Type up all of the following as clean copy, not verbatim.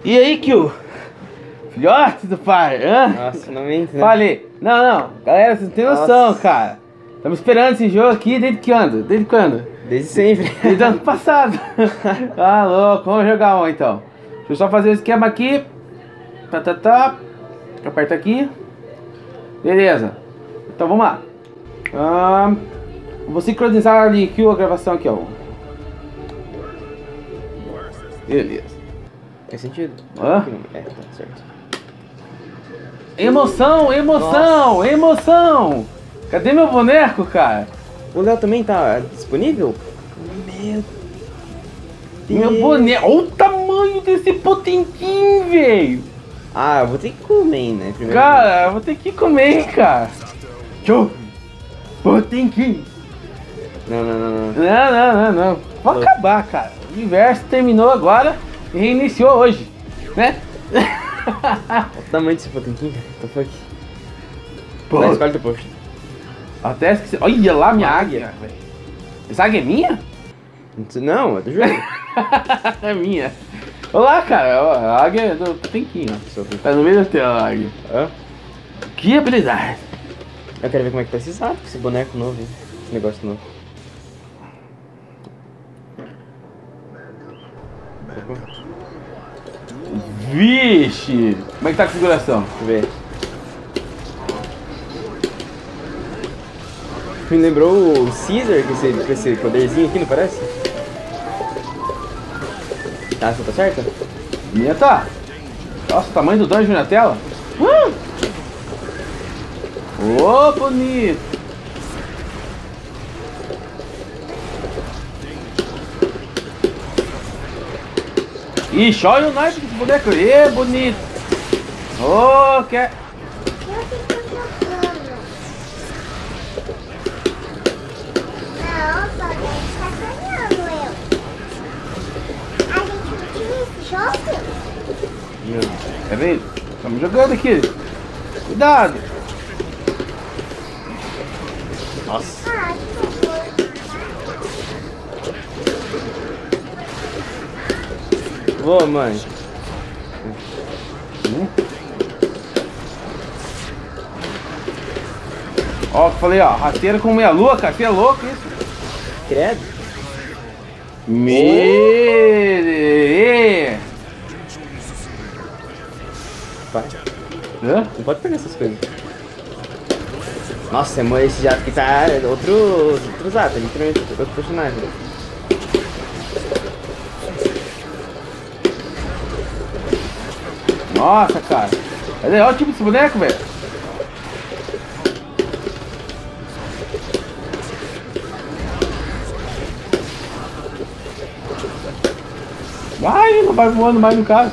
E aí, Kyo? Filhote do pai, hã? Nossa, finalmente, né? Falei. Não. Galera, vocês não tem noção, cara. Estamos esperando esse jogo aqui desde que anda? Desde quando? Desde sempre. Desde o ano passado. Ah, louco. Vamos jogar um, então. Deixa eu só fazer o esquema aqui. Aperta aqui. Beleza. Então, vamos lá. Vou sincronizar ali aqui a gravação aqui, ó. Beleza. Faz sentido? Hã? É, tá certo. Emoção! Cadê meu boneco, cara? O Léo também tá disponível? Meu boneco! Olha o tamanho desse potenquinho, velho! Ah, eu vou ter que comer, né? Primeiro. Cara, eu vou ter que comer, cara! Tchau! Potenquinho! Não. Vou acabar, cara. O universo terminou agora e reiniciou hoje, né? Olha o tamanho desse potenquinho, cara. What the fuck? Pô. Vai, escolhe teu post. Até esqueci. Olha lá minha águia, velho. Essa águia é minha? Não, é do jogo. É minha. Olá, cara. Ó, a águia é do potenquinho, ó. Tá no meio da tela a águia. Hã? Que habilidade. Eu quero ver como é que tá esse arco, esse boneco novo, hein? Esse negócio novo. Vixe! Como é que tá a configuração? Deixa eu ver. Me lembrou o Caesar com esse poderzinho aqui, não parece? Tá, você tá certa? Minha tá. Nossa, o tamanho do dungeon na tela. Ô, bonito. Ixi, olha o naipe desse boneco. Ê, bonito. Ô, quer... Não, só tem que sacaneando eu. A gente não tinha esse jogo? Quer ver? Estamos jogando aqui. Cuidado. Nossa. Ah, que horror. Ô, mãe. Ó, eu falei, ó, rasteira com meia lua, cara. Você é louco isso? Credo. Vai. Hã? Não pode pegar essas coisas. Nossa, amor, esse jato aqui tá outro jato, literalmente outro personagem. Nossa, cara. Olha o tipo desse boneco, velho. Vai, não vai voando mais no cara.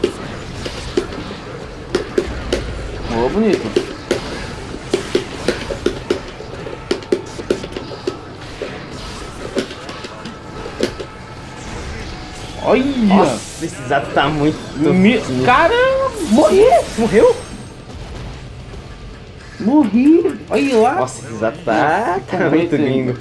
Ô, bonito. Olha! Nossa, esse jato tá muito... Caramba! Morri! Morreu? Morri! Olha lá! Nossa, esse jato tá muito lindo.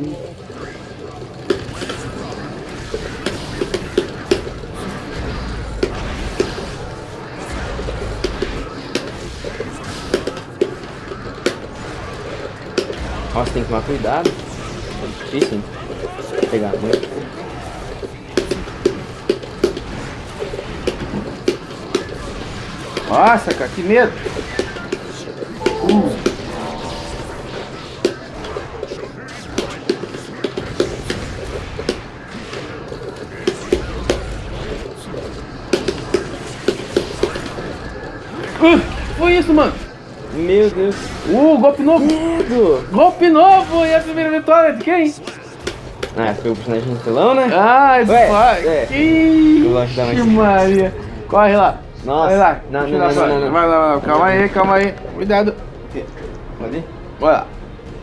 Nossa, tem que tomar cuidado. É difícil, hein? Pegar muito. Nossa, cara, que medo! Foi isso, mano? Meu Deus. Golpe novo! Medo! Golpe novo! E a primeira vitória de quem? Ah, foi o personagem do telão, né? Ai, Ué, pai! é. Ixi, Eu gosto da mais- Maria! Corre lá! Nossa. Corre lá! Não. Vai lá, calma aí! Cuidado! Pode? Vai lá!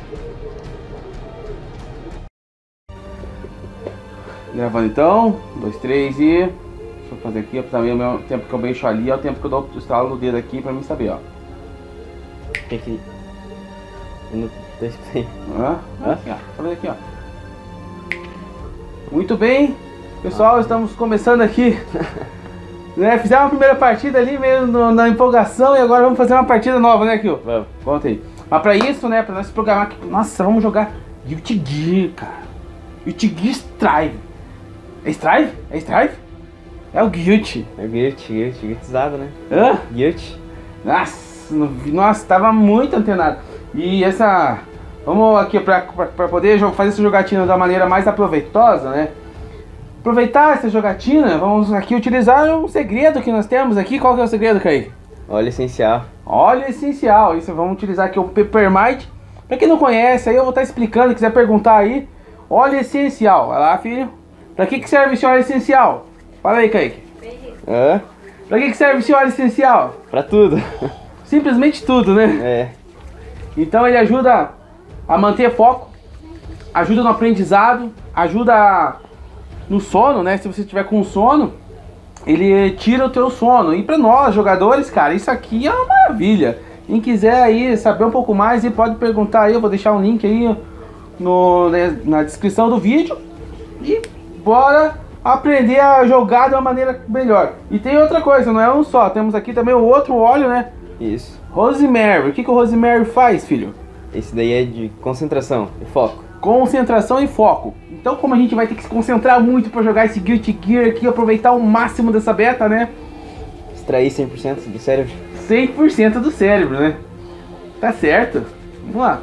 Gravando então, 2, 3 e... Deixa eu fazer aqui, pra mim, o mesmo tempo que eu mexo ali é o tempo que eu dou o estralo no dedo aqui pra mim saber, ó. Tem que... Eu não deixei. Assim, ó. Fazer aqui, ó. Muito bem, pessoal, estamos começando aqui Né? Fizemos uma primeira partida ali, meio na empolgação, e agora vamos fazer uma partida nova, né, Kio? Vamos. Conta aí. Mas pra isso, né, pra nós programar aqui, nossa, vamos jogar Guilty Gear, cara. Guilty Gear Strive. É Strive? É Strive? É o Guilty. É Guiltizado, né? Hã? Guilty. Nossa, tava muito antenado. E essa... Vamos aqui pra poder fazer essa jogatina da maneira mais aproveitosa, né? Aproveitar essa jogatina, vamos aqui utilizar um segredo que nós temos aqui. Qual que é o segredo, Kaique? Óleo essencial. Óleo essencial. Isso, vamos utilizar aqui o Peppermint. Pra quem não conhece, aí eu vou estar explicando, quiser perguntar aí. Óleo essencial. Vai lá, filho. Pra que serve esse óleo essencial? Fala aí, Kaique. Hã? Pra que serve esse óleo essencial? Pra tudo. Simplesmente tudo, né? É. Então ele ajuda a manter foco, ajuda no aprendizado, ajuda no sono, né? Se você tiver com sono, ele tira o teu sono. E pra nós, jogadores, cara, isso aqui é uma maravilha. Quem quiser aí saber um pouco mais, pode perguntar aí, eu vou deixar um link aí na descrição do vídeo. E bora aprender a jogar de uma maneira melhor. E tem outra coisa, não é um só, temos aqui também o outro óleo, né? Isso. Rosemary. O que o Rosemary faz, filho? Esse daí é de concentração e foco. Concentração e foco. Então, como a gente vai ter que se concentrar muito para jogar esse Guilty Gear aqui, aproveitar o máximo dessa beta, né? Extrair 100% do cérebro. 100% do cérebro, né? Tá certo. Vamos lá.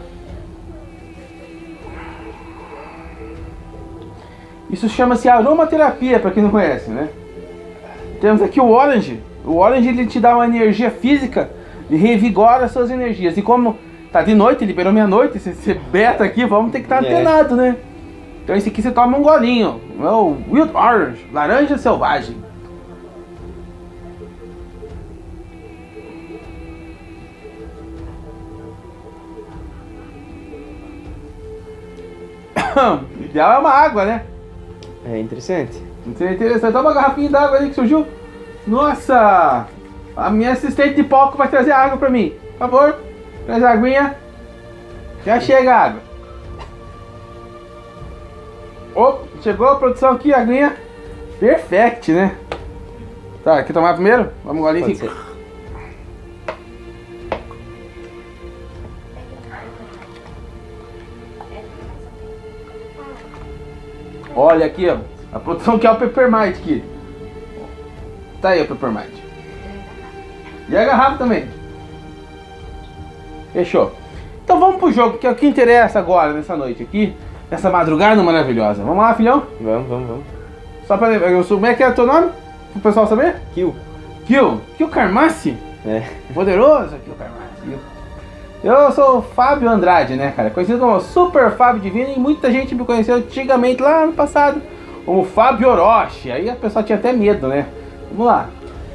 Isso chama-se aromaterapia, para quem não conhece, né? Temos aqui o Orange. O Orange, ele te dá uma energia física e revigora as suas energias. E como tá de noite, liberou meia-noite, você beta aqui, vamos ter que estar antenado, né? Então esse aqui você toma um golinho. É o Wild Orange, laranja selvagem. O ideal é uma água, né? É interessante. Interessante. Toma uma garrafinha d'água ali que surgiu. Nossa! A minha assistente de palco vai trazer água pra mim. Por favor, traz a aguinha. Já chega a água. Opa, chegou a produção aqui, a aguinha. Perfect, né? Tá, quer tomar primeiro? Vamos ali. Pode ser. Olha aqui, ó. A produção que é o Peppermint aqui. Tá aí o Peppermint. E a garrafa também. Fechou. Então vamos pro jogo, que é o que interessa agora, nessa noite aqui. Nessa madrugada maravilhosa. Vamos lá, filhão? Vamos. Só pra lembrar, como é que é o teu nome? Pro pessoal saber? Kill. Kill Carmassi? É. Poderoso Kill Carmassi. Eu sou o Fábio Andrade, né, cara? Conhecido como Super Fábio Divino, e muita gente me conheceu antigamente, lá no passado, como Fábio Orochi. Aí a pessoa tinha até medo, né? Vamos lá.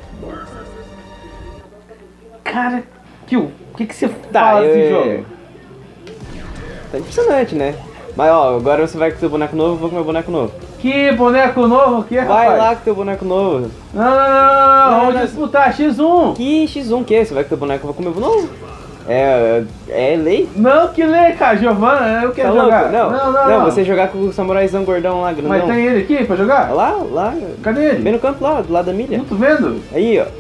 Cara, Kill, o que você fala desse jogo? Tá impressionante, né? Mas ó, agora você vai com teu boneco novo, eu vou com meu boneco novo. Que boneco novo que é, Vai rapaz? lá com teu boneco novo. Não, vamos disputar X1. Que X1 que é? Você vai com teu boneco, eu vou com meu novo. É lei. Não, que lê, cara, Giovana, eu quero Tá jogar. louco? Não, você jogar com o samuraizão gordão lá, grandão. Mas tem ele aqui pra jogar? Lá. Cadê ele? Bem no canto lá, do lado da milha. Não tô vendo? Aí, ó.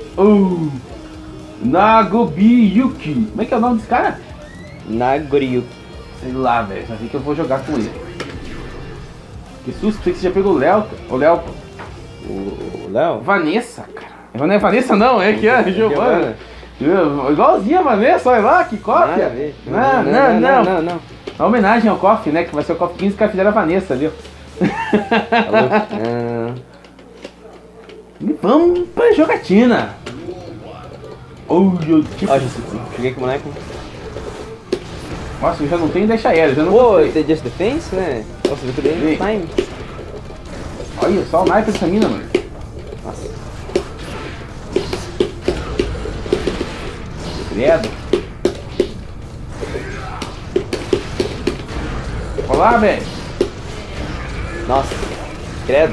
Nagobiyuki. Como é que é o nome desse cara? Nagoriyuki. Sei lá, velho. Só sei que eu vou jogar com ele. Que susto, pensei que você já pegou o Léo. O Léo. O Léo? Vanessa, cara. Não é Vanessa não, é que é Giovana. Igualzinha a Vanessa, olha lá, que cópia. Não. A homenagem ao KOF, né? Que vai ser o KOF 15 que fizeram a Vanessa ali, ó. E vamos pra jogatina. Ó, cheguei com o boneco. Nossa, eu já não tenho deixa aérea, já não Pô, gostei. The Just Defense, né? Nossa, eu tô dei time. Olha só o naipe dessa mina, mano. Nossa. Credo. Olá, velho. Nossa. Credo.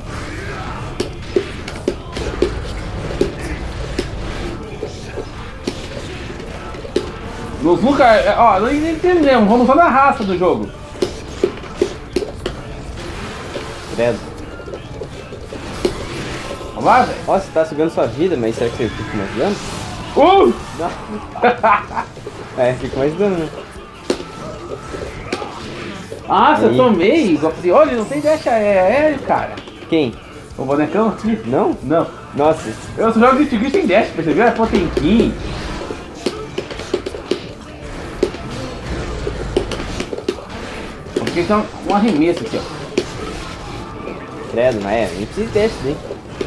Nós nunca. Ó, não entendemos, vamos só na raça do jogo. Credo. Vamos lá, velho. Ó, você tá sugando sua vida, mas será que você fica mais dano? Não. É, fica mais dano, né? Nossa, eu Aí. tomei. Igual assim, olha, não tem dash aéreo, cara. Quem? O bonecão aqui. Não? Não. Nossa. Eu só jogo de sem dash, percebeu? É potenquinho. Porque tem um arremesso aqui, ó. Credo, mas é, nem precisa de teste, né?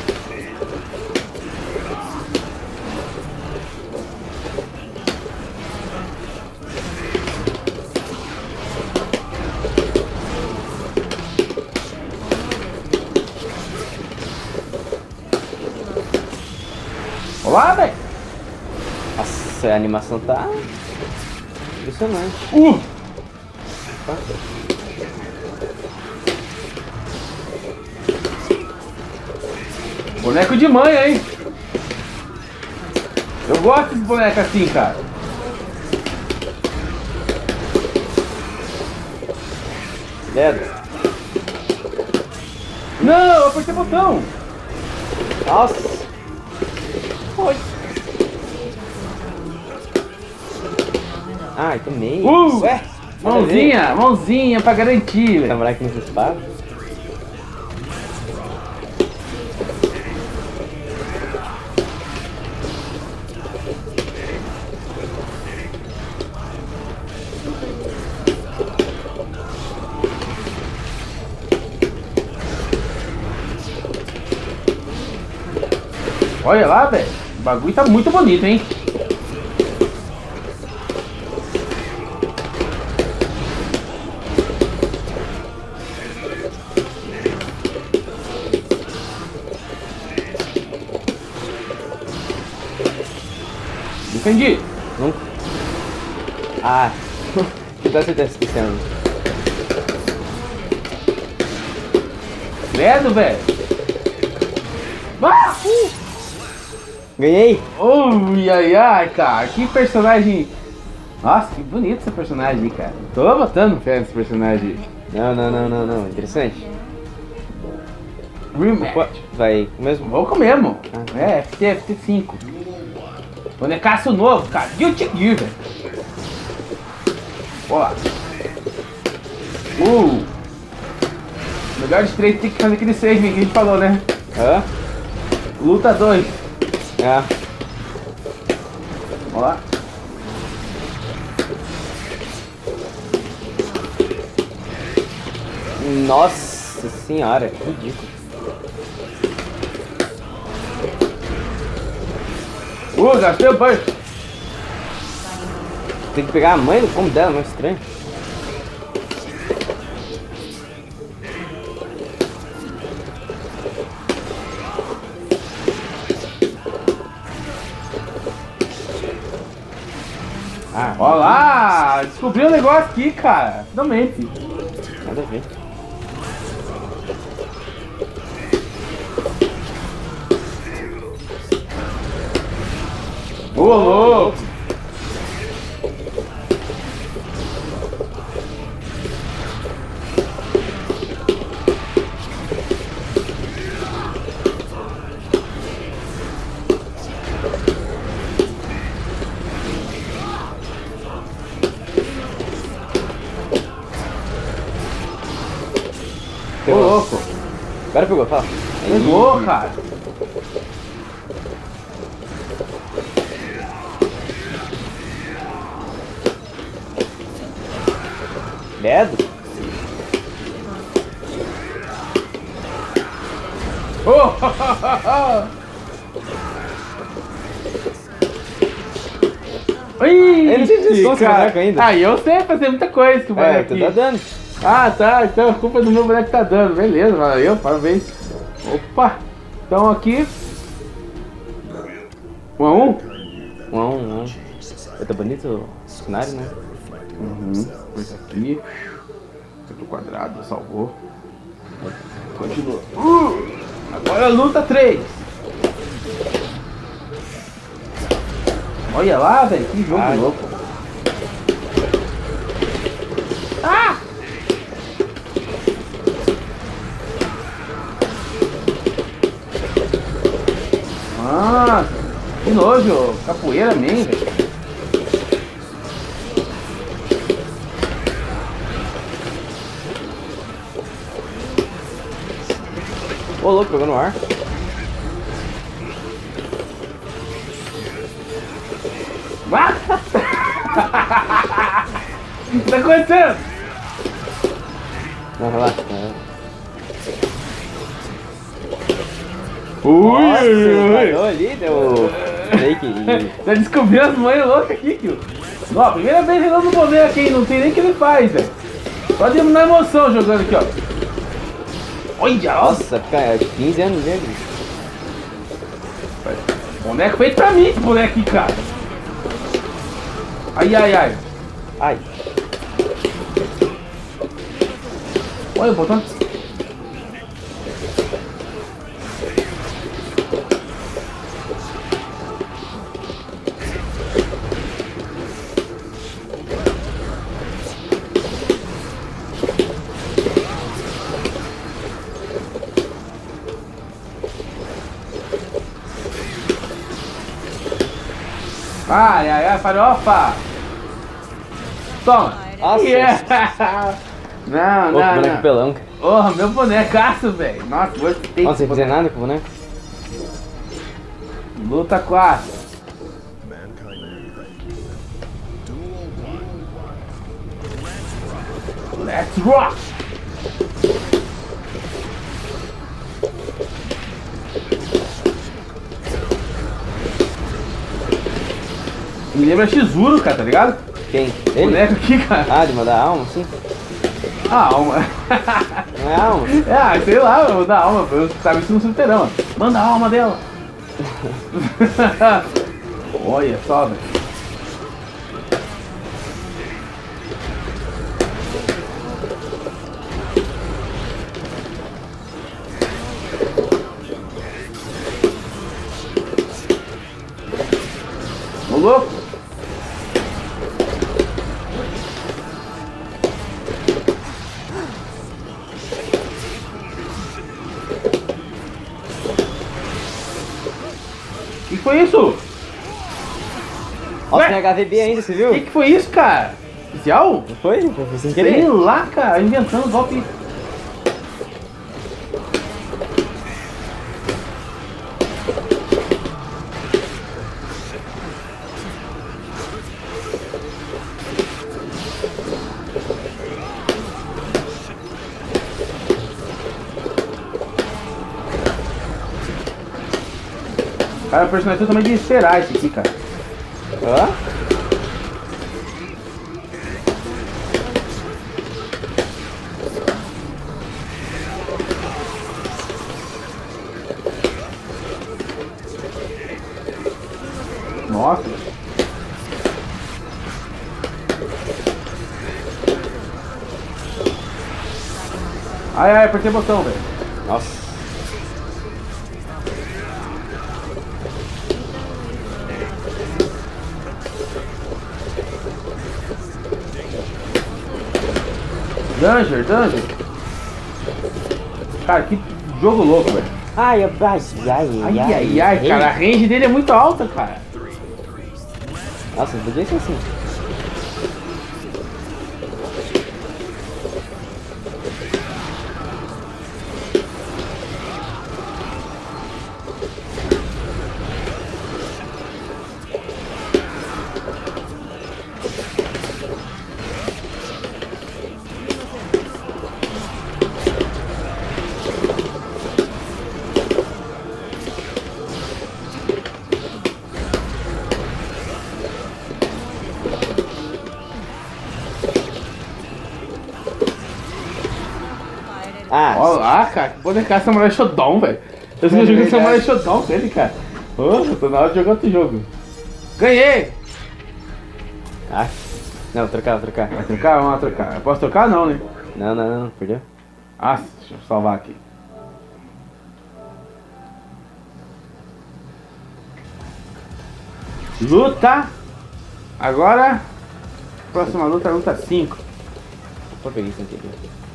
Olá, velho. Nossa, a animação tá impressionante. Tá. Boneco de manha, hein? Eu gosto desse boneco assim, cara. Credo. Não, eu apertei o botão. Nossa. Foi. Ai, tomei. Ué? Mãozinha, mãozinha pra garantir, velho. Samurai que não se espada. Olha lá, velho. O bagulho tá muito bonito, hein? Defendi. Nunca. Ah. Que tal você tá esquecendo? Credo, velho. Ah! Ganhei! Ui, ai, ai, cara. Que personagem. Nossa, que bonito esse personagem aí, cara. Tô botando fé nesse personagem aí. Não. Interessante. Rematch. Vai mesmo? Vou mesmo. Ah. É, FT5. Bonecaço novo, cara. Guilty Gear, velho. Ó. Melhor de 3 tem que fazer aquele save que a gente falou, né? Hã? Luta 2. Ah. Vamos lá. Nossa senhora, que ridículo. Gastei o burst. Tem que pegar a mãe do combo dela, não é estranho? Ah, Ó lá, descobri um negócio aqui, cara. Finalmente. nada a ver. Ô, louco. Ô, louco. Agora pegou, fala. Pegou, cara. Credo. Eu não sei se Ih, com esse boneco ainda. Ah, eu sei fazer muita coisa com o É, boneco. tu tá dando. Ah, tá. Então a culpa é do meu boneco que tá dando. Beleza, valeu, parabéns. Opa. Então aqui. 1 a 1. 1 a 1. Tá bonito o cenário, né? Coisa aqui. Centro quadrado, salvou. Continua. Agora luta 3. Olha lá, velho. Que jogo Ai. louco. Ah! Que nojo, capoeira mesmo, velho. Ô, louco, pegou no ar. Ah! O que tá acontecendo? Não, relaxa. Nossa, parou ali, deu fake. Tá descobrindo as mães loucas aqui, tio. Ó, primeira vez jogando no boneco aqui, não tem nem o que ele faz, velho. Só na emoção jogando aqui, ó. Olha, Nossa, cara, 15 anos dele. Boneco feito pra mim, esse boneco aqui, cara. Ai, ai, ai. Ai. Olha o botão. Ai, ai, ai, farofa! Toma! Nossa! Yeah. Não, Ô, não, boneco não. pelão, cara. Oh, meu bonecaço, velho. Nossa, gostei. Nossa, sem fazer nada com o boneco. Luta 4. Let's rock! Me lembra Shizuru, cara, tá ligado? Quem? O Ele? boneco aqui, cara. Ah, de mandar alma, sim. A alma. Não é alma? É, sei lá, eu vou dar alma. Eu tava isso no fliperama. Manda a alma dela. Olha só, velho. Ô louco. O que foi isso? Nossa, Ué? tem HVB ainda, você O viu? que foi isso, cara? Oficial? Não foi? Foi sem Sei querer. lá, cara, inventando golpe. Cara, o personagem também de esperar esse aqui, cara. Hã? Nossa. Ai, ai, apertei o botão, velho. Nossa. Danger. Cara, que jogo louco, velho. Ai, ai, Cara, a range dele é muito alta, cara. Nossa, podia ser assim. Ah, Ó lá, cara, que bonecar Samurai Shodown, velho. Eu tô jogando Samurai Shodown com ele, cara. Ô, tô na hora de jogar outro jogo. Ganhei! ah. Não, trocar. Vai trocar? Vamos lá trocar. Eu posso trocar? Não, né? Não, perdeu? Ah, deixa eu salvar aqui. Luta! Agora, próxima luta 5. Só peguei sem querer.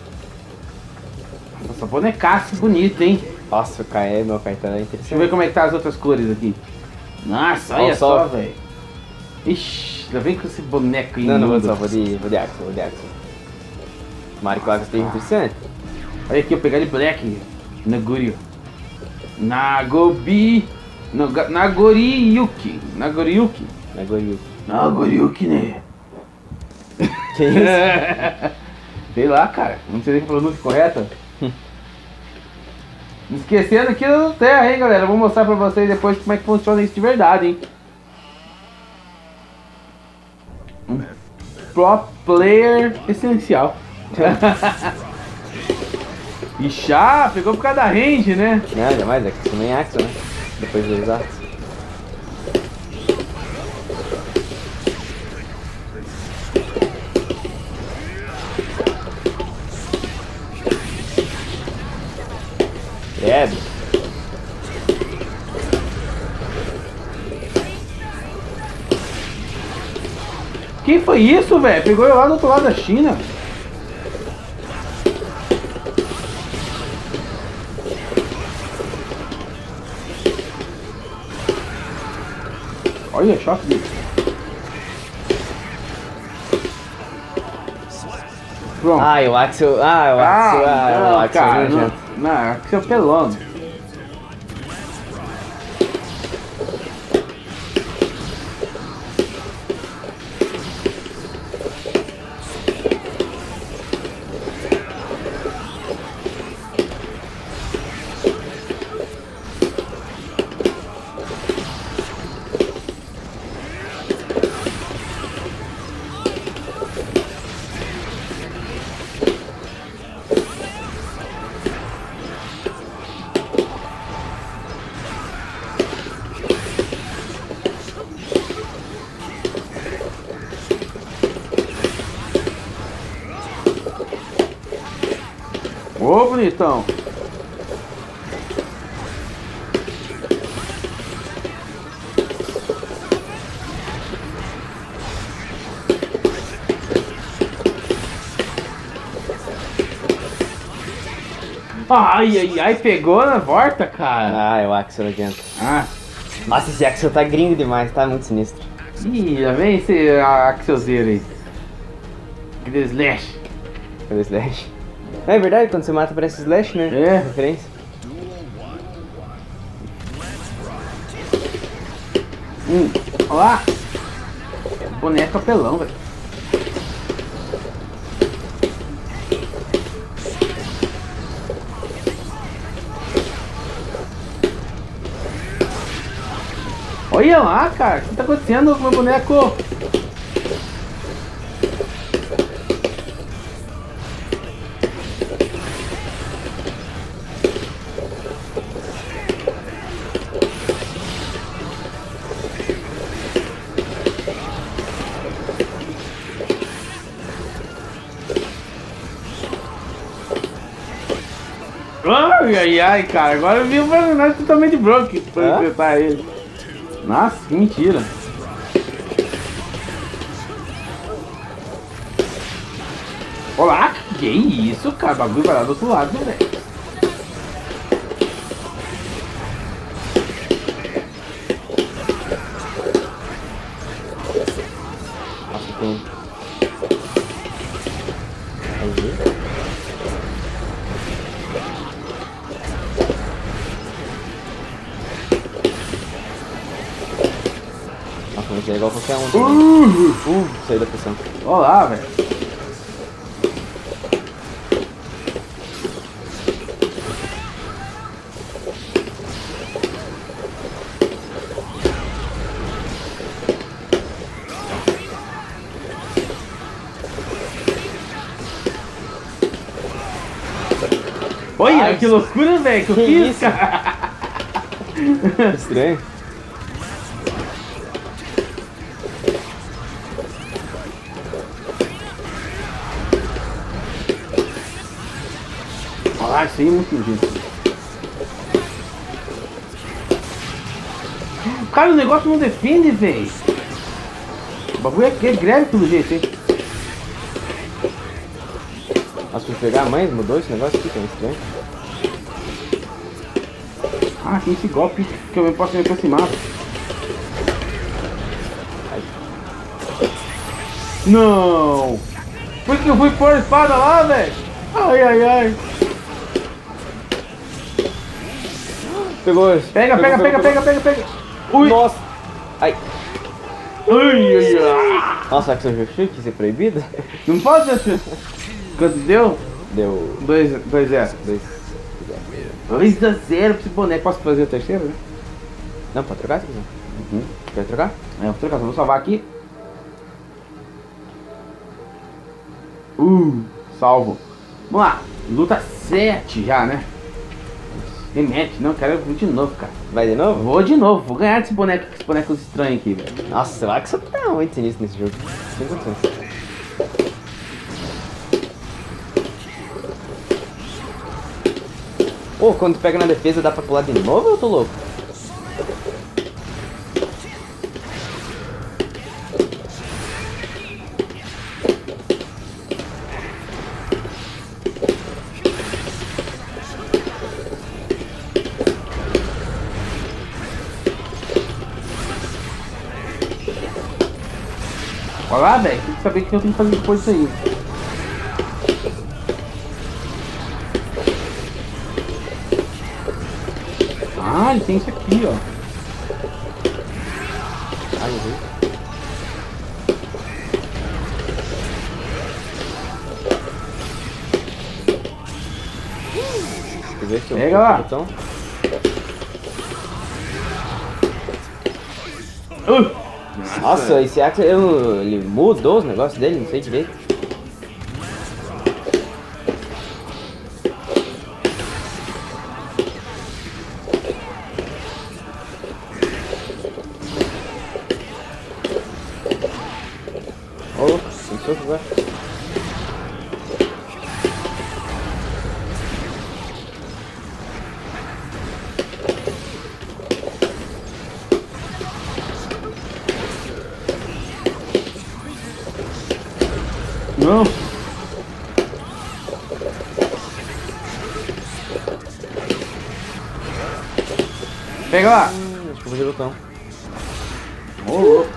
Nossa, bonecaço bonito, hein? Nossa, o meu cartão é Deixa eu ver interessante. como é que tá as outras cores aqui. Nossa, Olha olha só. só, velho. Ixi, lá vem com esse boneco aí. Não vou imundo. só, vou de Axel. Mario com Axel tem 1%. Olha aqui, eu pegar de Black. Nagoryu. Nagoriyuki. Nagoriyuki. Nagoriyuki, né? Que isso? Sei lá, cara. Não sei se é a pronúncia correta. Esquecendo aqui da Terra, hein, galera. Vou mostrar pra vocês depois como é que funciona isso de verdade, hein. Um pro player essencial. E chá, pegou por causa da range, né? Não, jamais, é que também é Axel, né? Depois de usar. Credo. Quem foi isso, velho? Pegou eu lá do outro lado da China. Olha, choque dele. Pronto. O Axel. O Axel cara, é nojento. não, Axel pelando. Ô, bonitão. Ai, pegou na volta, cara. O Axel nojento. Ah, Nossa, esse Axel tá gringo demais, tá muito sinistro. ih, lá vem esse Axelzeiro aí. Aquele slash. Cadê o Slash? É verdade, quando você mata parece Slash, né? É. Referência. Olha lá. Boneco apelão, velho. Olha lá, cara. O que tá acontecendo com o meu boneco? Ai, cara, agora eu vi o personagem totalmente broken pra enfrentar ele. Nossa, que mentira. Olá, que isso, cara? O bagulho vai lá do outro lado, velho. Nossa, tem. Nossa, mas é igual qualquer um também. Saiu da pressão. Olá, velho. Olha, que loucura, velho, que eu fiz, isso? cara. Estranho. Olha, isso aí é muito nojento. Cara, o negócio não defende, velho. O bagulho é greve pelo jeito, hein. Nossa, fui pegar a mãe, mudou esse negócio aqui, que é estranho. Ah, tem esse golpe que eu posso me aproximar. Não! Por que eu fui pôr a espada lá, velho? Ai, ai, ai. Pegou. Pega. Ui. Nossa. Ai. Ai, ai, ai. Nossa, a Action Justiça quis ser proibida? Não pode assim. Quanto deu? Deu 2-0. 2. 2-0 pra esse boneco. Posso fazer o terceiro, né? Não, pode trocar se quiser. Quer trocar? É, vou trocar, só vou salvar aqui. Salvo. Vamos lá. Luta 7 já, né? Remete, não, quero ir de novo, cara. Vai de novo? Vou de novo, vou ganhar desse boneco, esse boneco estranho aqui, velho. Nossa, eu acho que você tá muito sinistro nesse jogo. Sem condições. Pô, quando tu pega na defesa dá pra pular de novo ou eu tô louco? Olha lá, velho, tem que saber o que eu tenho que fazer depois disso aí. Ah, ele tem isso aqui, ó. Ai, meu Deus. Quer ver se eu Pega lá. Então? Nossa, esse Axel, ele mudou os negócios dele, não sei direito. Oh, pensou que agora? Não. Pega lá. Acho que eu vou fazer o botão. Ô, louco.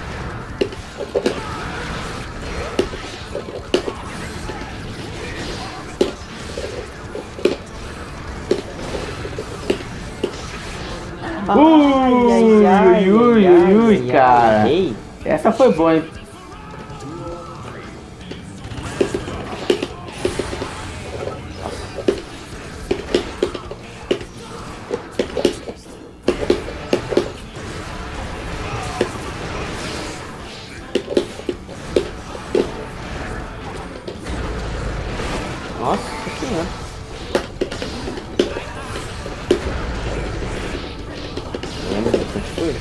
Ui, cara. Ei, Essa foi boa, hein? nossa senhora. Lembra bastante coisa?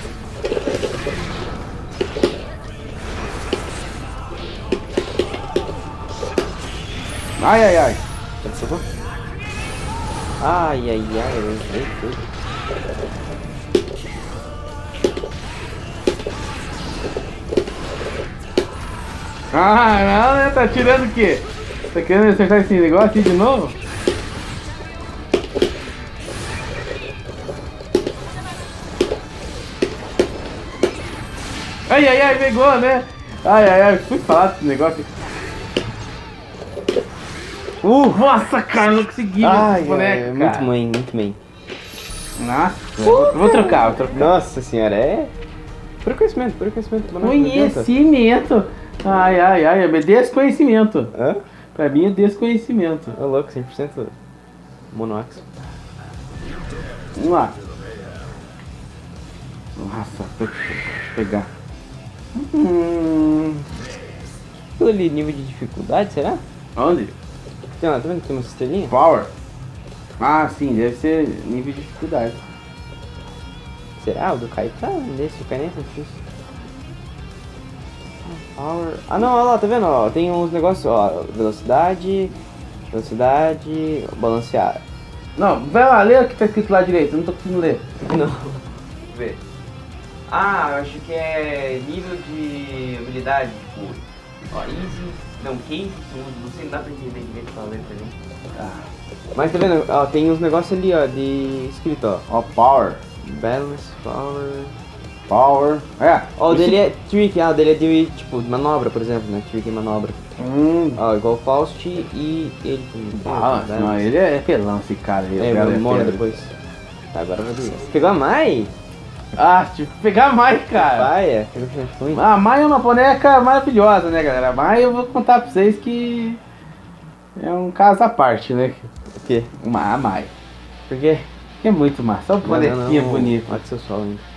Ai, ai, ai. Já salvou? Ai, ai, ai, eu entrei tudo. Ah, não, né? Tá tirando o quê? Tá querendo acertar esse negócio aqui de novo? Ai, ai, ai, pegou, né? Ai, ai, ai, fui falar desse negócio. Nossa, cara, não consegui Ai, esse boneco, é, cara. muito mãe, muito mãe. Nossa, eu vou trocar, vou trocar. Nossa senhora, é... Por conhecimento, boneco, não adianta. Conhecimento. Ai, ai, ai, é desconhecimento. Hã? Pra mim é desconhecimento. Ô louco, 100% monoaxo. Vamos lá. Nossa, deixa eu pegar. Aquilo ali, nível de dificuldade, será? Onde? Tem lá, tá vendo que tem uma estrelinha? Power. Ah, sim, deve ser nível de dificuldade. Será? O do Kai tá nesse, o Kai nem é tão difícil. Power... Ah não, olha lá, tá vendo? Ó, tem uns negócios, ó, velocidade, balancear. Não, vai lá, lê o que tá escrito lá direito, eu não tô conseguindo ler. Não. Vê. Ah, eu acho que é nível de habilidade, tipo, ó, easy, não, case, não sei, não dá pra entender direito essa letra ali. Ah, Mas tá vendo, ó, tem uns negócios ali, ó, de escrito, ó, ó, power. balance, power, Power. É. Ó, o dele é trick, o dele é de, tipo, manobra, por exemplo, né? Trick e manobra. Ó, igual o Faust e ele também. Não, ele é pelão esse cara aí. Eu morro depois. Tá, agora eu vou ver. Pegou a Mai? Tipo, pegar a Mai, cara. Vai, A Mai é uma boneca maravilhosa, né, galera? A Mai eu vou contar pra vocês que é um caso à parte, né? O quê? A Mai. Por quê? É muito massa, só uma bonequinha bonita. Olha seu sol ainda.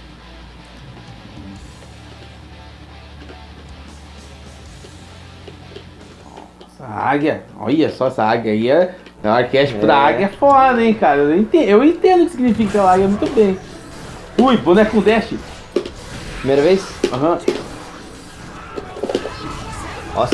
Essa águia, olha só essa águia aí, é um arquétipo da águia é foda, hein, cara. Eu entendo o que significa aquela águia muito bem. Ui, boneco com dash. Primeira vez? Aham. Nossa.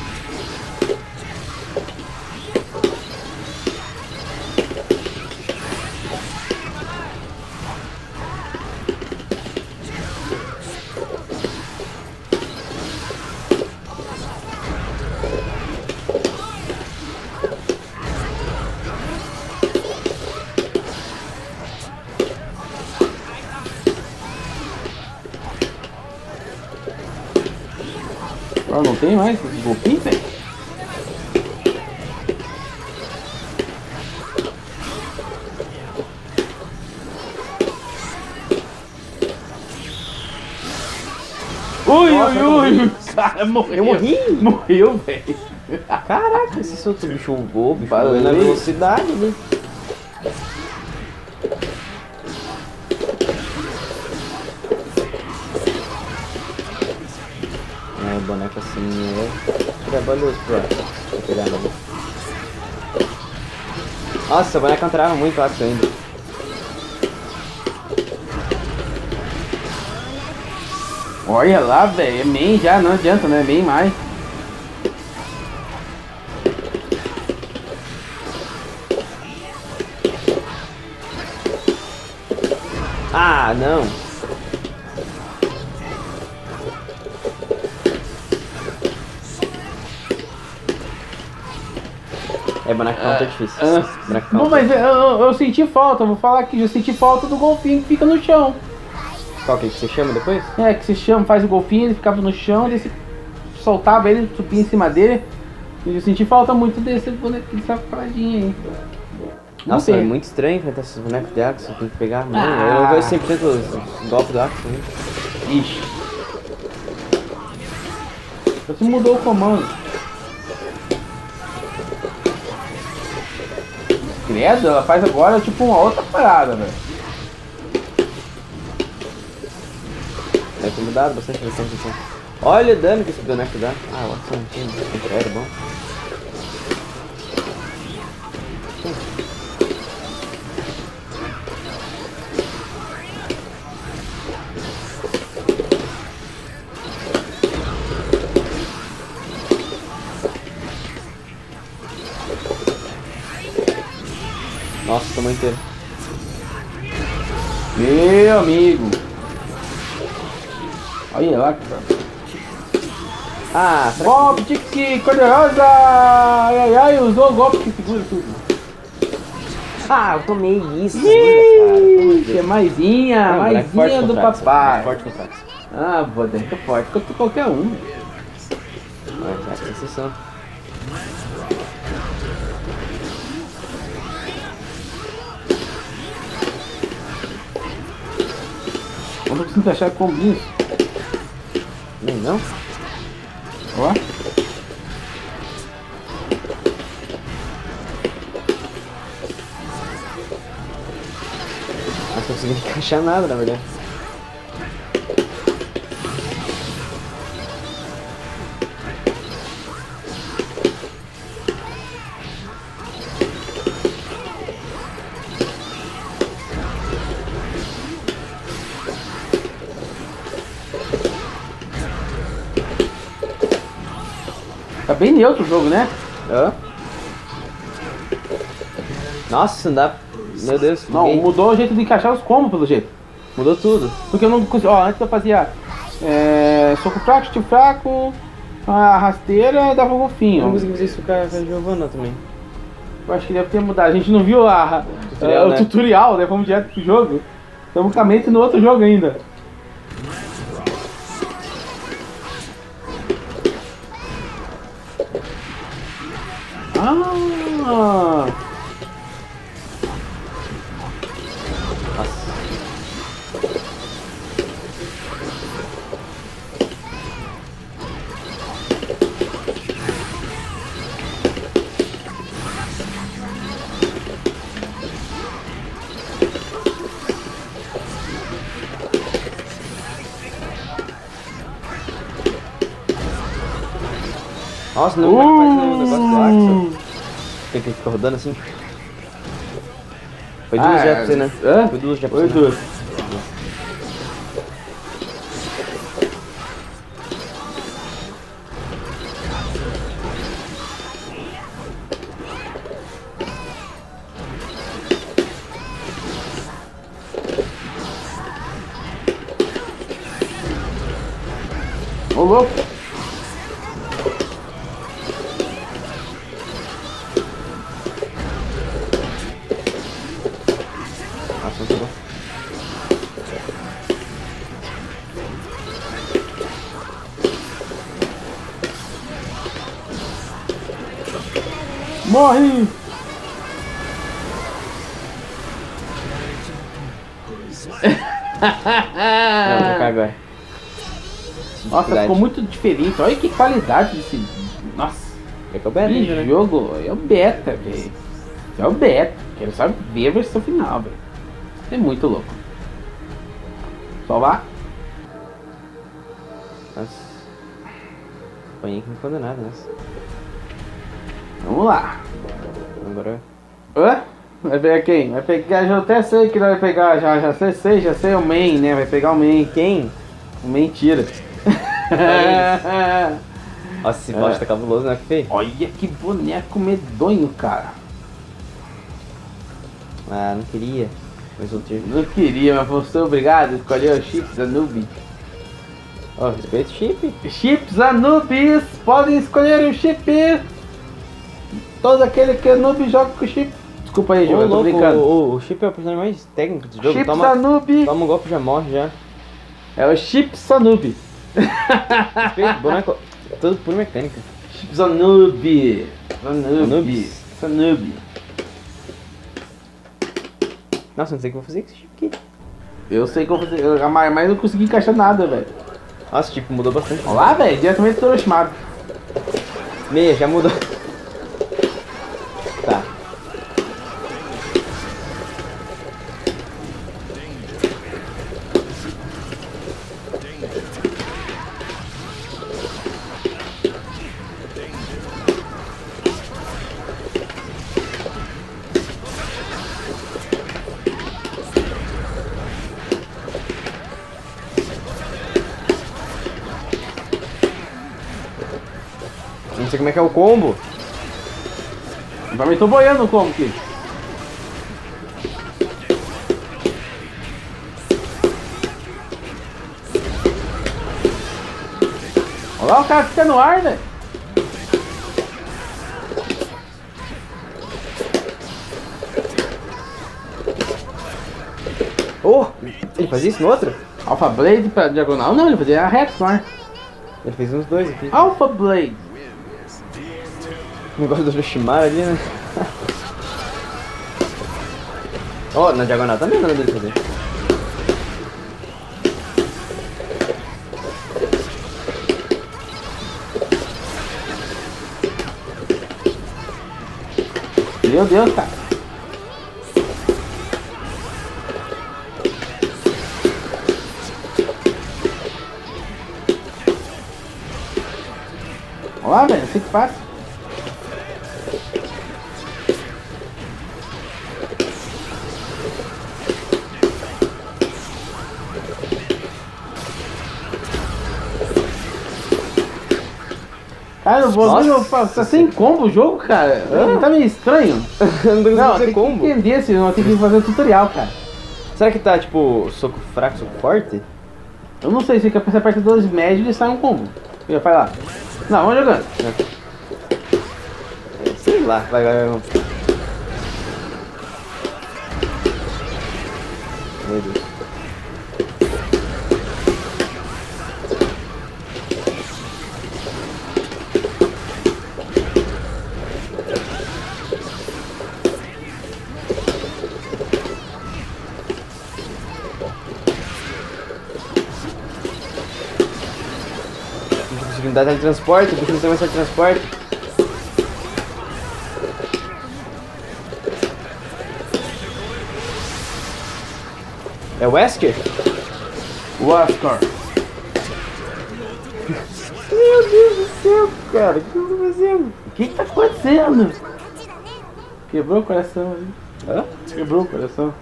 Agora não tem mais esse golpinho, velho? Ui, o cara morreu. Eu morri? Morreu, velho. Caraca, esse solto bicho voou, bicho Valeu. voou na velocidade, né? O boneco assim é trabalhoso pra pegar nele. Nossa, o boneco entrava muito fácil ainda. Olha lá, velho, é main já, não adianta, né? Bem mais. Ah, não. É, boneco counter difícil. Boneco Bom, counter. mas eu senti falta, vou falar aqui, eu senti falta do golfinho que fica no chão. Qual que você chama depois? É, que você chama, faz o golfinho, ele ficava no chão, daí você soltava ele, subia em cima dele. E eu senti falta muito desse boneco, dessa paradinha aí. Não Nossa, é sei. muito estranho enfrentar esses bonecos de Axel, tem que pegar. Não, Ah. eu não gosto 100% dos golpes do Axel. Né? Ixi. Você mudou o comando. Credo, ela faz agora tipo uma outra parada, velho. Deve ter mudado bastante a versão então. Olha o dano que esse boneco dá. Ah, o Axel não tem, é bom. Nossa, tomou inteiro. Meu amigo. Olha lá, cara. Ah, será Golpe de cor-de-rosa! Ai, ai, ai, usou o golpe que segura tudo. Ah, eu tomei isso. Ixi, é maisinha, maisinha do papai. Forte com fraco. Ah, boneca forte, contra qualquer um. Mas é sensação. Eu não consigo achar combinhos. Nem não? Ó. Não consegui encaixar nada, na verdade. Tá bem neutro o jogo, né? Hã? Nossa, não dá. Meu Deus, Não, buguei. mudou o jeito de encaixar os combos, pelo jeito. Mudou tudo. Porque eu não consigo. Ó, antes eu fazia soco fraco, chute fraco, a rasteira e dava um Eu não golfinho. consegui fazer isso com a Giovanna também. Eu acho que deve ter mudado. A gente não viu Tutorial, o né? tutorial, né? Vamos direto pro jogo. Estamos com a mente no outro jogo ainda. Ah! Nossa. Nossa, não faz o negócio do Axel. Tem que ficar rodando assim. Foi duas já pra você, né? Hã? Foi duas já pra Foi você. duas. Ô louco! Nossa, não pegou. Morre! Não, vou trocar agora. Nossa, Dificuldade. ficou muito diferente. Olha que qualidade desse. Nossa, É que é o beta que ainda, né? jogo. É o beta, velho. É o beta. Quero só ver a versão final, velho. É muito louco. Salvar? Nossa. Apanhei que não foi nada, nossa. Vamos lá. Agora. Hã? Vai pegar quem? Vai pegar, já até sei que ele vai pegar, já sei o main, né? Vai pegar o main. Quem? O main tira. Nossa, esse boss tá cabuloso, né? Que feio. Olha que boneco medonho, cara. Ah, não queria. Mas vou ter. Não queria, mas você é obrigado a escolher o Chips Anubis. Ó, respeito o chip. Chips Anubis, podem escolher o chip. Todo aquele que é noob joga com o chip. Desculpa aí, Ô, jogo, eu tô louco, brincando. o chip é o personagem mais técnico do jogo. Chips Toma, Anubis. toma um golpe e já morre já. É o Chips Anubis. Respeito, boneco. Tudo por mecânica. Chips Anubis. Anubis. Anubis. Anubis. Nossa, não sei o que eu vou fazer com esse chip aqui. Eu sei como fazer, mas não consegui encaixar nada, velho. Nossa, o chip mudou bastante. Olha lá, velho, diretamente do Orochimaru. Meia, já mudou. Tá. Não sei como é que é o combo. Pra mim tô boiando como aqui. Olha lá, o cara fica no ar, velho. Oh! Ele fazia isso no outro? Alpha Blade pra diagonal? Não, ele fazia reto no ar. Ele fez uns dois aqui. Alpha Blade. O negócio do Orochimaru ali, né? Ó, na diagonal também não dele fazer. Meu Deus, cara. Olha lá, velho, sei que fácil. Cara, o bagulho tá sem combo o jogo, cara. Tá meio estranho. Eu não tô conseguindo Não, fazer tem combo. que entender, senão tem que fazer o tutorial, cara. Será que tá tipo soco fraco, soco forte? Eu não sei se você aperta dois médios e sai um combo. Vai lá. Não, vamos jogando. Sei lá, vai. Meu Deus. me dá teletransporte, o bicho não tem mais teletransporte. É o Wesker? O Ascar. Meu Deus do céu, cara, o que eu tô fazendo? O que tá acontecendo? Quebrou o coração ali. Hã? Quebrou o coração.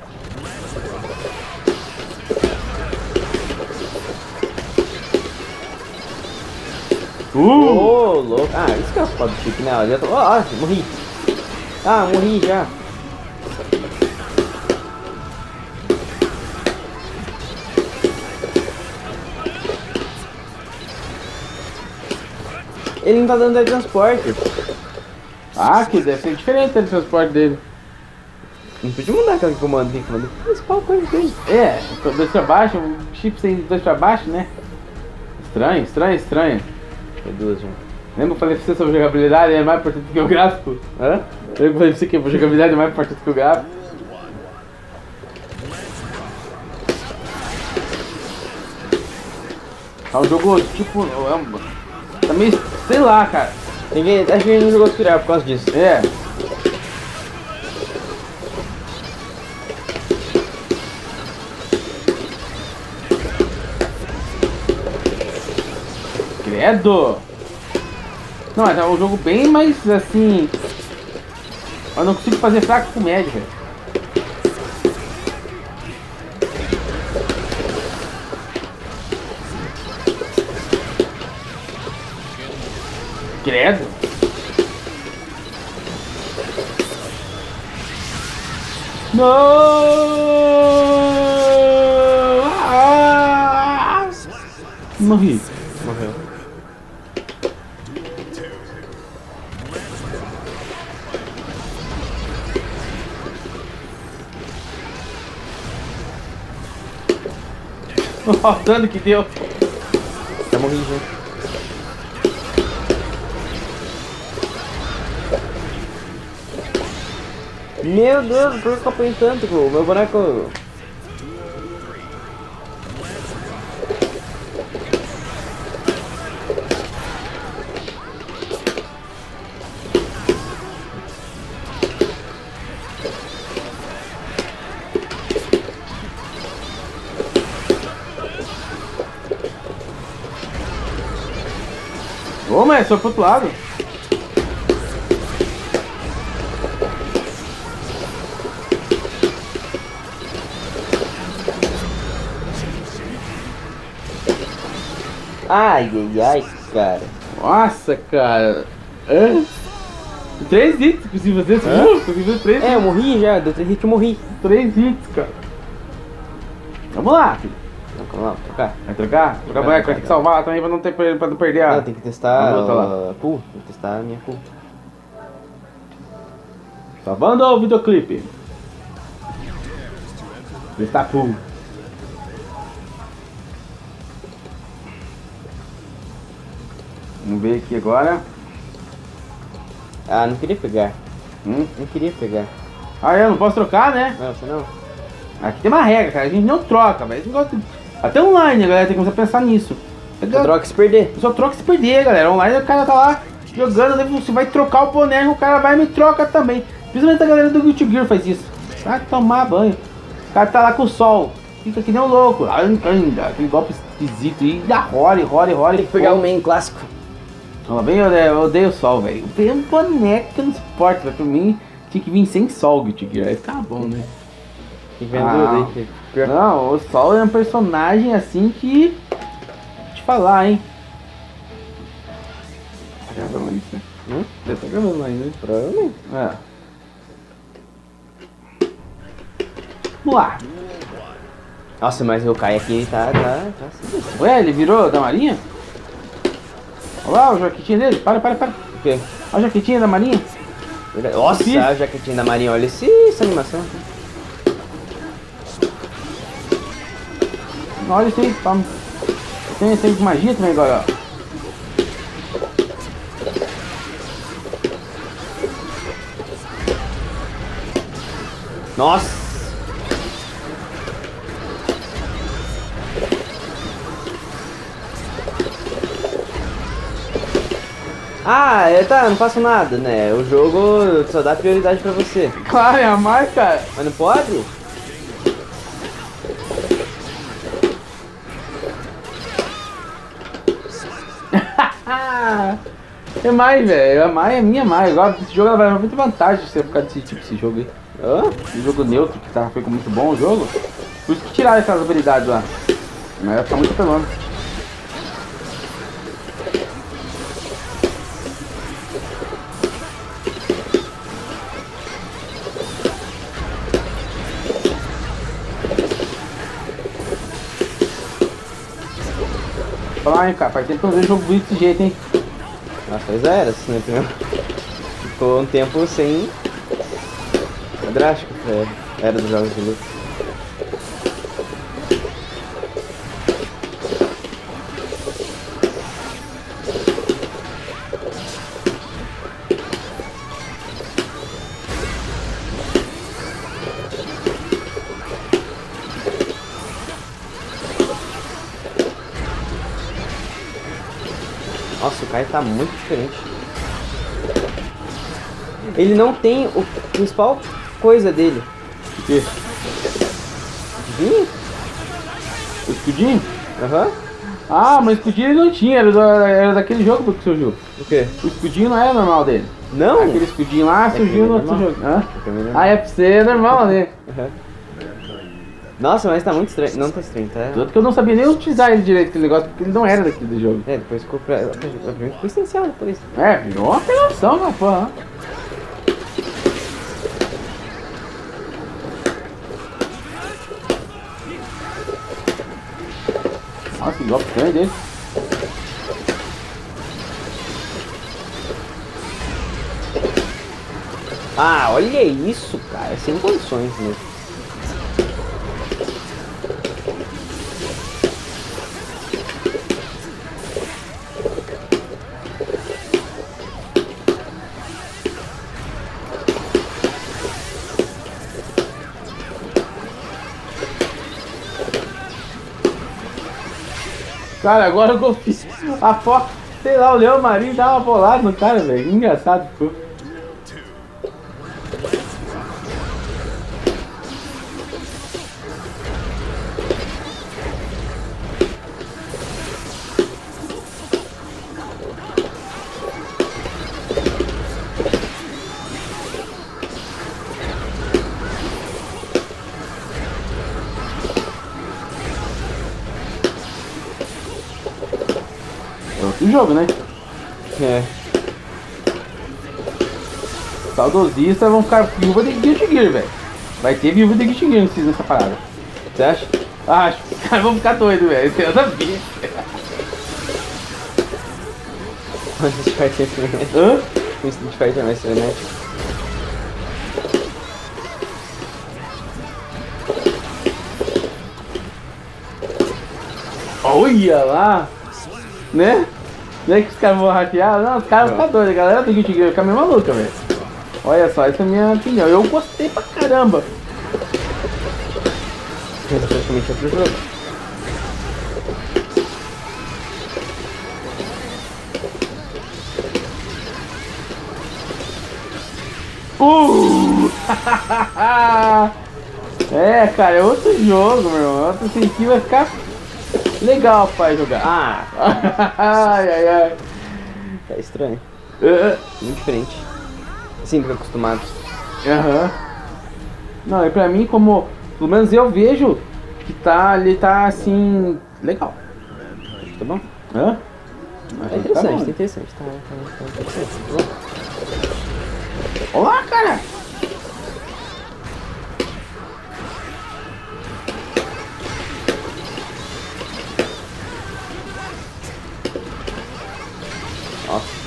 Ô, louco. Ah, isso que é o foda do Chico, né? Eu já tô... morri. Ah, morri já. Ele não tá dando teletransporte. Ah, que deve ser diferente o transporte dele. Não podia mudar aquele comando aqui, comando principal coisa dele. É, dois pra baixo, o chip tem dois pra baixo, né? Estranho, estranho, estranho. Foi duas já. Lembra que eu falei pra você sobre jogabilidade é mais importante que o gráfico? Hã? Lembra que eu falei pra você que a jogabilidade é mais importante que o gráfico? É um jogo tipo. Tá meio. Sei lá, cara. Ninguém, acho que ele não jogou Spiral por causa disso. É. Credo! Não, mas é um jogo bem mais assim. Eu não consigo fazer fraco com médio, velho. Credo! Não! Ah! Morri. Morreu. Olha o dano que deu. Já morri já. Meu Deus, por que eu apanhei tanto, o meu boneco... Ô, mas foi pro outro lado. Ai, ai, ai, cara. Nossa, cara. Hã? 3 hits consegui fazer, você Hã? viu? Consegui fazer 3 É, eu hits. morri já, deu 3 hits, eu morri. 3 hits, cara. Vamos lá, filho. Não, calma lá, vou trocar. Vai trocar? Trocar boneco, vai ter que salvar também pra não, pra não perder a... Não, tem que testar Vamos lá. a pool, tem que testar a minha pool. Salvando o videoclipe. Está full. Vamos ver aqui agora. Ah, não queria pegar. Não? Não queria pegar. Ah, eu não posso trocar, né? Não, você não? Aqui tem uma regra, cara. A gente não troca, velho. Até online, a galera tem que começar a pensar nisso. Você troca se perder. Só troca se perder, galera. Online o cara tá lá jogando, daí você vai trocar o boneco, o cara vai e me troca também. Principalmente a galera do Guilty Gear faz isso. Vai tomar banho. O cara tá lá com o sol. Fica que nem um louco. Aquele golpe esquisito e dá role. Tem que pegar o main clássico. Ó, bem, eu odeio o sol, velho. Tem um boneco que eu não suporto, velho. Pra mim, tinha que vir sem sol, Guilty Gear. Aí tá bom, né? Tem que vender Ah, daí. Pior. não, o sol é um personagem assim que... Vou te falar, hein. Tá gravando isso, né? Deve tá gravando ainda, né? Provavelmente. É. Vamos lá. Nossa, mas o Kai aqui tá assim. Ué, ele virou da marinha? Olha lá o jaquetinho dele. Para. O quê? Olha a jaquetinha da marinha. Nossa, Fiz. a jaquetinha da Marinha, olha essa animação. Olha isso aí. Toma. Tem magia também agora, ó. Nossa! Ah, tá, não faço nada, né? O jogo só dá prioridade pra você. Claro, é a mais, cara. Mas não pode? É mais, velho. A Mai é minha Mai. Agora, esse jogo ela vai dar muita vantagem se você ficar desse tipo de jogo aí. Hã? Um jogo neutro que tá, foi muito bom o jogo. Por isso que tiraram essas habilidades lá. Mas ela tá muito apelona. Falar, hein, cara. Faz tempo que eu não vejo jogo bonito desse jeito, hein. Nossa, pois era, assim, né? Primeiro. Ficou um tempo sem. É drástico, era dos jogos de luta. Nossa, o Kai tá muito diferente. Ele não tem o principal coisa dele. O quê? Vinho? O escudinho? Aham. Ah, mas o escudinho ele não tinha, era daquele jogo que surgiu. O quê? O escudinho não é normal dele. Não? Aquele escudinho lá surgiu no outro normal. jogo. Hã? Pra mim é normal. Ah, é pra você é normal, né? Aham. Nossa, mas tá muito estranho. Não tá estranho, tá? Tanto que eu não sabia nem utilizar ele direito, aquele negócio, porque ele não era daquele jogo. É, depois ficou pra mim ficou essencial depois. É, virou uma apelação na porra. Nossa, que golpe estranho dele. Ah, olha isso, cara. Sem condições mesmo. Cara, agora eu fiz a foto, sei lá, o Leão Marinho dá uma bolada no cara, velho. Que engraçado ficou. Outro jogo, né? É. Saudosistas vão ficar viúva de Guilty Gear, velho. Vai ter viúva de Guilty Gear nessa parada. Você acha? Acho que os caras vão ficar doidos, velho. Eu sabia. O Street Fighter é frenético. Hã? O Street Fighter é mais frenético. Olha lá! Né? Não é que os caras vão hackear? Não, os caras vão ficar doidos. A galera do Guilty Gear vai ficar meio maluca, velho. Olha só, essa é a minha opinião. Eu gostei pra caramba. Mas é praticamente outro jogo. É, cara, é outro jogo, meu irmão. Outro sentido vai ficar legal pra jogar. Ah, Ai, ai, ai. tá estranho. Aham. Muito diferente. Assim, do acostumado. Não, e pra mim, como pelo menos eu vejo que tá, ele tá assim, legal. Tá bom? Hã? É interessante, tá interessante. Tá interessante. Tá bom? Olá, cara! Nossa.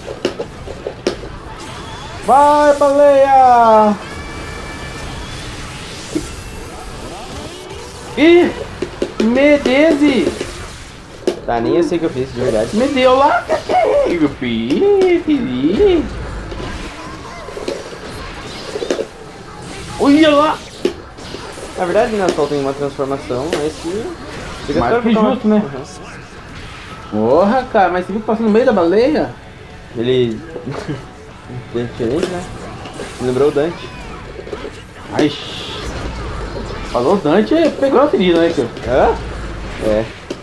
Vai, baleia! Ih! Medese! Tá, nem eu sei o que eu fiz, de verdade. Me deu lá, meu filho. Olha lá! Na verdade, né, só tem uma transformação, mas que... Fica Mais todo que pra justo, né? Porra, cara, mas você viu que passou no meio da baleia? Ele... é diferente, né? Lembrou o Dante. Ai, falou Dante, pegou a ferida, né, tio? Hã? É.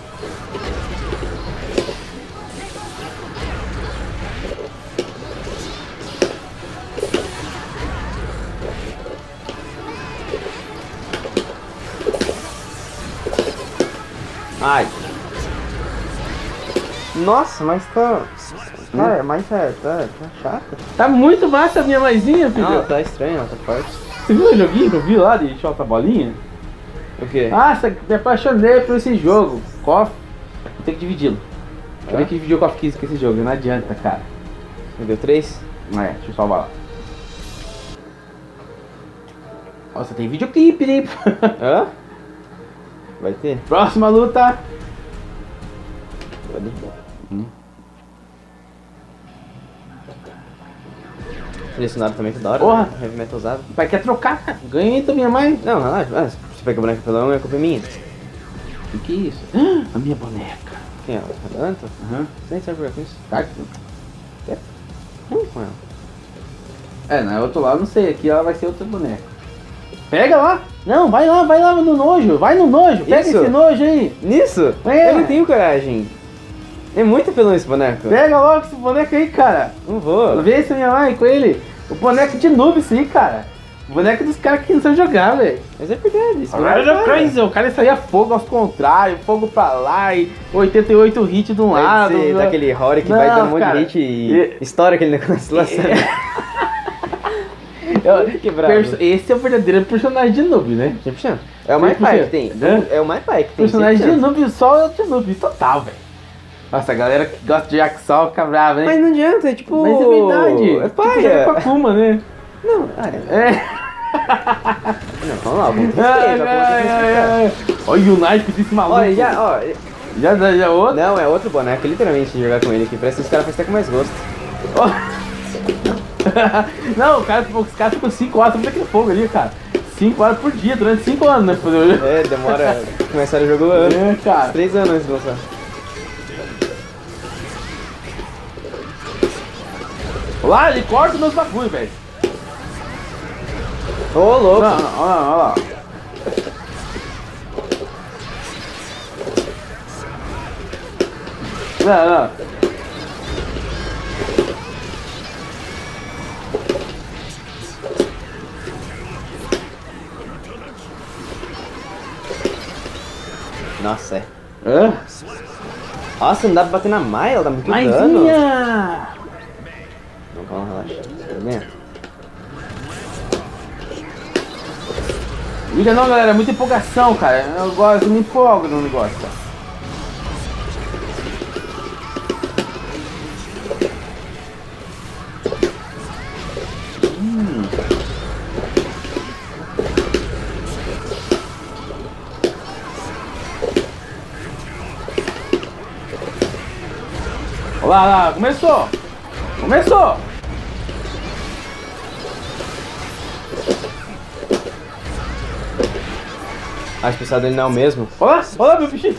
Ai. Nossa, mas tá... Cara, mas tá chato. Tá muito massa a minha mãezinha, filho. Não, tá estranho, ela tá forte. Você viu o joguinho que eu vi lá de shot a bolinha? O quê? Nossa, me apaixonei por esse jogo. KOF, vou ter que dividi-lo. Eu tenho que dividir o KOF 15 com esse jogo, não adianta, cara. Me deu 3? É, deixa eu salvar lá. Nossa, tem videoclipe, hein? Hã? Vai ter? Próxima luta. Selecionado também, que da hora. Porra. Né? Heavy metal usado. O pai quer trocar, cara. Ganhei também mais. Não, relaxa. Ah, se você pega o boneco pelão, é culpa minha. O que é isso? Ah, a minha boneca. Quem é? O Anto? Aham. Você nem sabe jogar com isso? Tá. Com ela. É, na outro lado não sei. Aqui ela vai ser outra boneca. Pega lá. Não, vai lá no nojo. Vai no nojo. Pega Isso. esse nojo aí. Nisso? É. Eu não tenho coragem. É muito pelão esse boneco. Pega logo esse boneco aí, cara. Não vou. Vê se minha mãe com ele. O boneco de noob, sim, cara. O boneco dos caras que não sabem jogar, velho. Mas é verdade. Isso Agora era crazy, o cara saía fogo aos contrários, fogo pra lá e 88 hits de um lado. Você dá aquele horror que Não, vai dando um monte cara. de hit e estoura aquele negócio lá. Que bravo. Esse é o verdadeiro personagem de noob, né? 100%. É o mais pai que tem. É o mais pai que tem. Personagem 100%. de noob, só de noob, total, velho. Nossa, a galera que gosta de Jaxal fica brava, hein? Mas não adianta, é tipo... Mas é verdade. É Tipo, joga com a paia. Kuma, né? Não, Não, vamos lá, vamos Olha o naipe desse maluco. Olha, já, Já outro? Não, é outro boneco, literalmente, jogar com ele aqui. Parece que os caras fazem até com mais gosto. Não, os caras ficam 5 horas sobre aquele fogo ali, cara. 5 horas por dia, durante 5 anos, né? Fazer o jogo. É, demora. Começaram o jogo antes. É, cara. 3 anos antes de lançar. Lá, ele corta meus bagulho, velho. Ô, louco. Não, olha lá. Não. Nossa, é. Hã? Nossa, não dá pra bater na Maia, ela dá muito dano. Maisinha! Não, calma, relaxa. Experimenta. Liga não, galera, é muita empolgação, cara. Eu gosto, me empolgo no negócio, cara. Olha lá, começou! Começou! Acho que o pessoal dele não é o mesmo. Olha meu bichinho!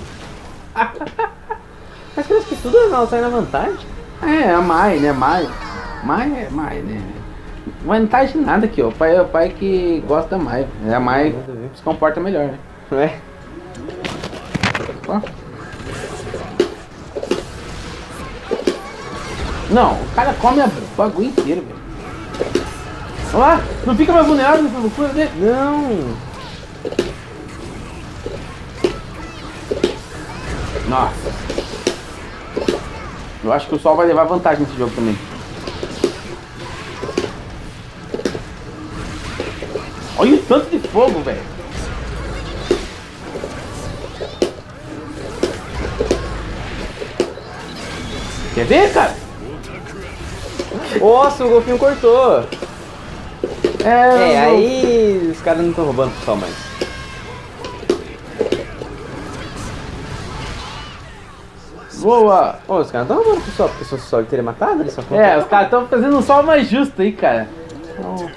Mas parece que tudo ela sai na vantagem. É, a Mai, né? Mai é Mai, né? Vantagem nada aqui, ó. O pai que gosta da Mai. A Mai se comporta melhor, né? Não é? Ó. Não, o cara come a bagulho inteiro, velho. Olha lá, não fica mais vulnerável nessa loucura dele? Não. Nossa. Eu acho que o Sol vai levar vantagem nesse jogo também. Olha o tanto de fogo, velho. Quer ver, cara? Nossa, o golfinho cortou. É, Aí os caras não estão roubando o pessoal mais. Boa! Ô, os caras não estão roubando pro sol, porque se fosse o sol ele teria matado, ele só É, os caras estão fazendo um sol mais justo aí, cara. Então...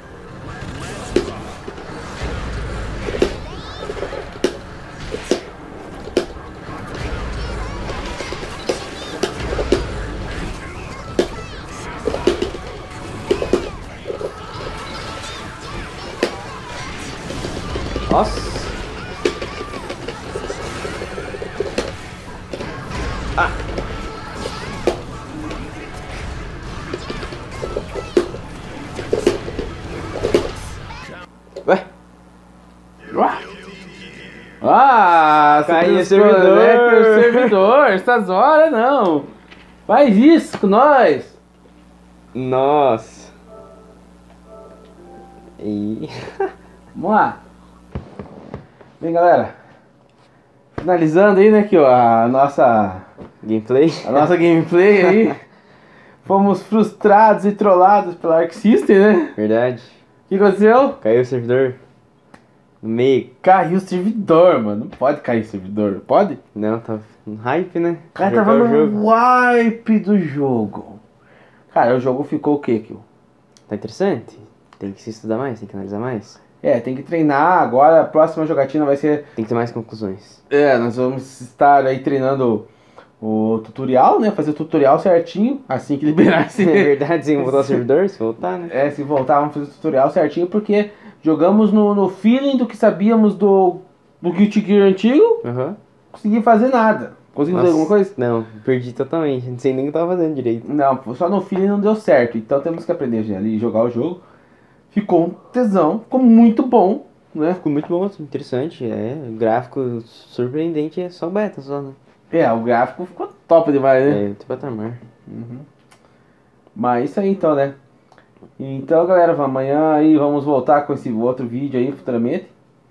Nossa! Ah! Ué? Ah, Caiu você o servidor. desconecta o servidor, essas horas não. Faz isso com nós. Nossa! E... Vamos lá. Bem, galera. Finalizando aí, né, aqui, ó, a nossa gameplay aí. Fomos frustrados e trollados pela Arc System, né? Verdade. O que aconteceu? Caiu o servidor. No meio. Caiu o servidor, mano. Não pode cair o servidor, pode? Não, tava no hype, né? O cara Jogar tava o no jogo. wipe do jogo. Cara, o jogo ficou o quê, Kio? Tá interessante? Tem que se estudar mais, tem que analisar mais. É, tem que treinar. Agora a próxima jogatina vai ser... Tem que ter mais conclusões. É, nós vamos estar aí treinando o tutorial, né? Fazer o tutorial certinho, assim que liberar esse... É verdade, sem voltar ao servidor, se voltar, né? É, se voltar, vamos fazer o tutorial certinho, porque jogamos no feeling do que sabíamos do Guilty Gear antigo, Aham. não consegui fazer nada. Conseguiu fazer alguma coisa? Não, perdi totalmente. Não sei nem o que eu tava fazendo direito. Não, só no feeling não deu certo, então temos que aprender ali, jogar o jogo. Ficou um tesão, ficou muito bom, né? Ficou muito bom, interessante. É, gráfico surpreendente, é só beta só, né? É, o gráfico ficou top demais, né? É, tipo patamar. Mas isso aí então, né? Então, galera, amanhã aí vamos voltar com esse outro vídeo aí futuramente.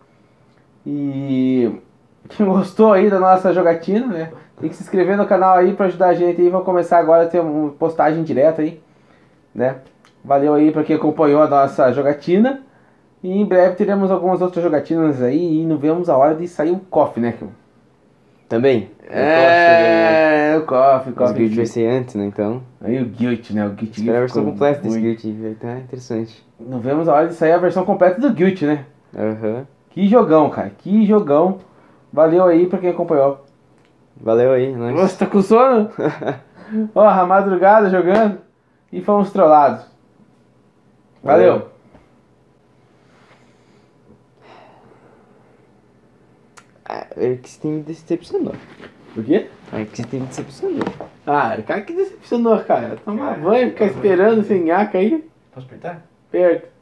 E quem gostou aí da nossa jogatina, né? Tem que se inscrever no canal aí pra ajudar a gente aí. Vamos começar agora a ter uma postagem direta aí, né? Valeu aí pra quem acompanhou a nossa jogatina. E em breve teremos algumas outras jogatinas aí. E não vemos a hora de sair o KOF, né, Kim? Também? É, o KOF, O Guild vai ser antes, né? Então. Aí o Guild, né? O Guild Espera a versão ficou completa desse muito- Guild. Vai estar interessante. Não vemos a hora de sair a versão completa do Guild, né? Aham. Que jogão, cara. Que jogão. Valeu aí pra quem acompanhou. Valeu aí, nós. Você tá com sono? Ó, a madrugada jogando. E fomos trollados. Valeu. É que você tem me decepcionou. Por quê? É que você tem me decepcionou. Ah, o cara que decepcionou, cara. Tomar banho, ficar esperando sem nhaca aí. Posso apertar? Perto.